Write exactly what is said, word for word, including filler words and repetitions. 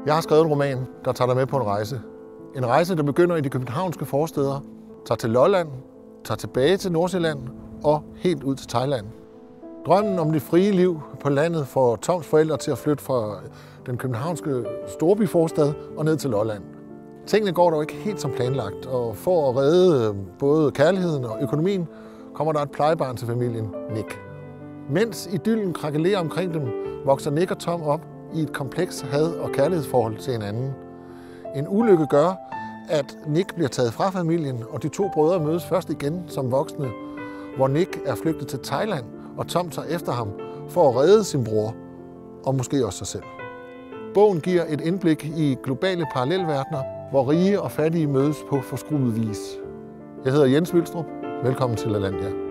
Jeg har skrevet en roman, der tager dig med på en rejse. En rejse, der begynder i de københavnske forstæder, tager til Lolland, tager tilbage til Nordsjælland og helt ud til Thailand. Drømmen om det frie liv på landet får Toms forældre til at flytte fra den københavnske storbyforstad og ned til Lolland. Tingene går dog ikke helt som planlagt, og for at redde både kærligheden og økonomien, kommer der et plejebarn til familien, Nick. Mens idyllen krakelerer omkring dem, vokser Nick og Tom op i et komplekst had- og kærlighedsforhold til hinanden. En ulykke gør, at Nick bliver taget fra familien, og de to brødre mødes først igen som voksne, hvor Nick er flygtet til Thailand, og Tom tager efter ham for at redde sin bror, og måske også sig selv. Bogen giver et indblik i globale parallelverdener, hvor rige og fattige mødes på forskruet vis. Jeg hedder Jens Vilstrup. Velkommen til Lalandia.